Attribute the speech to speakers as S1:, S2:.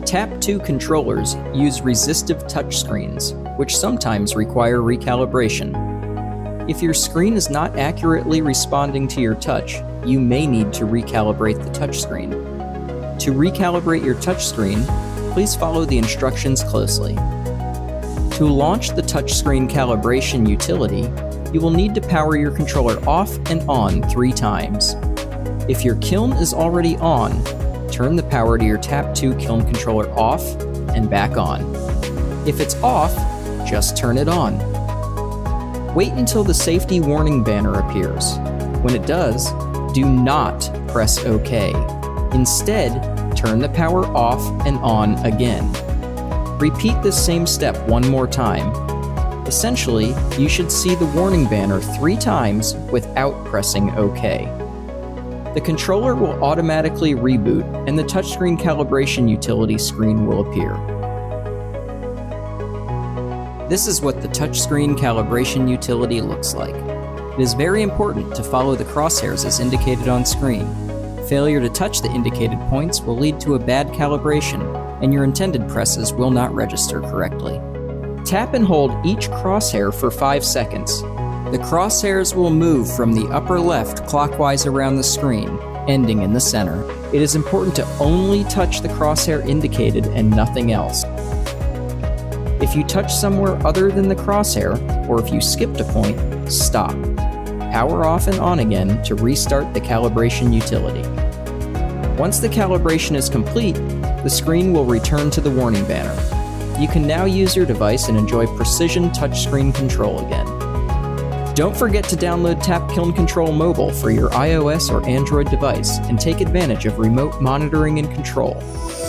S1: TAP II controllers use resistive touchscreens, which sometimes require recalibration. If your screen is not accurately responding to your touch, you may need to recalibrate the touchscreen. To recalibrate your touchscreen, please follow the instructions closely. To launch the touchscreen calibration utility, you will need to power your controller off and on 3 times. If your kiln is already on, turn the power to your TAP II Kiln Controller off and back on. If it's off, just turn it on. Wait until the safety warning banner appears. When it does, do not press OK. Instead, turn the power off and on again. Repeat this same step one more time. Essentially, you should see the warning banner 3 times without pressing OK. The controller will automatically reboot and the touchscreen calibration utility screen will appear. This is what the touchscreen calibration utility looks like. It is very important to follow the crosshairs as indicated on screen. Failure to touch the indicated points will lead to a bad calibration, and your intended presses will not register correctly. Tap and hold each crosshair for 5 seconds. The crosshairs will move from the upper left clockwise around the screen, ending in the center. It is important to only touch the crosshair indicated and nothing else. If you touch somewhere other than the crosshair, or if you skipped a point, stop. Power off and on again to restart the calibration utility. Once the calibration is complete, the screen will return to the warning banner. You can now use your device and enjoy precision touchscreen control again. Don't forget to download TAP Kiln Control Mobile for your iOS or Android device and take advantage of remote monitoring and control.